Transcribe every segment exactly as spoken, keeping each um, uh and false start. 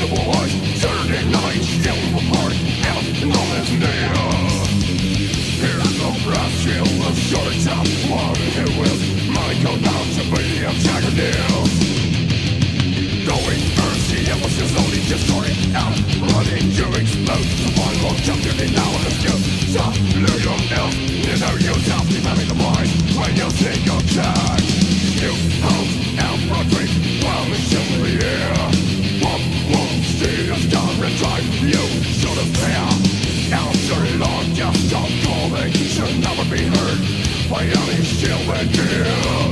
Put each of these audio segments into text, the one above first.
boy. Saturday night, still apart, out and all is near. Here's the brass shield, the short top one who is my co-bound to be a jaggernail. Going mercy, it was just only just starting out. Running to explode, the one will come to me now on the scope. Stop, little else, you know you stop me having the mind when you think of that. You hold out for a drink while it's still in the air. One won't see the star and drive you should have fair. After long, just stop calling, should never be heard by any still and dear.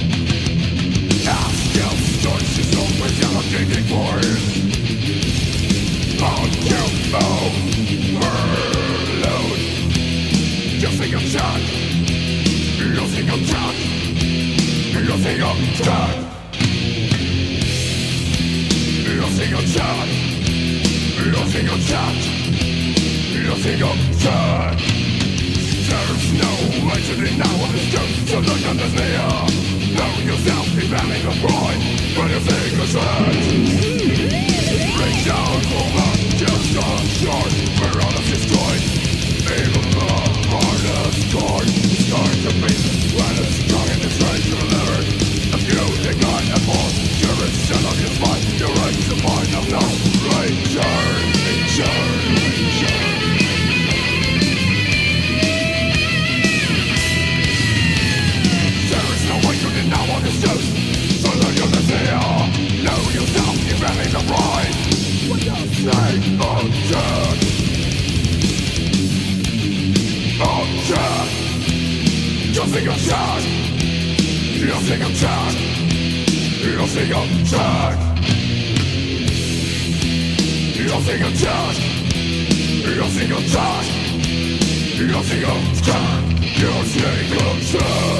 Ask him, starts his own without a digging for it. On you, overload. You think I'm dead. You think I'm dead. You think I'm dead. You think I'm dead. You think I'm dead. You think I'm dead. There's no legend now on this ghost, so look on this near. Know yourself be banning the boy, but you think it's dead. Reach out for the just on short, we're all of destroyed. Even the hardest chord starts to beat when it's strong in the strength of the liver. If you ignite a force, you're a son of your spine. You're right to point of no return, return, return. There is no way to deny what is just, so look at the fear. Know yourself, you're having the right. Snake of death. Of death. You think I'm dead. You think I'm dead. You think I'm dead. You think I'm dead. You think I'm dead. You think I'm dead. You think I'm dead.